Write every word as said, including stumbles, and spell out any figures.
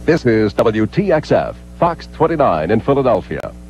This is W T X F, Fox twenty-nine in Philadelphia.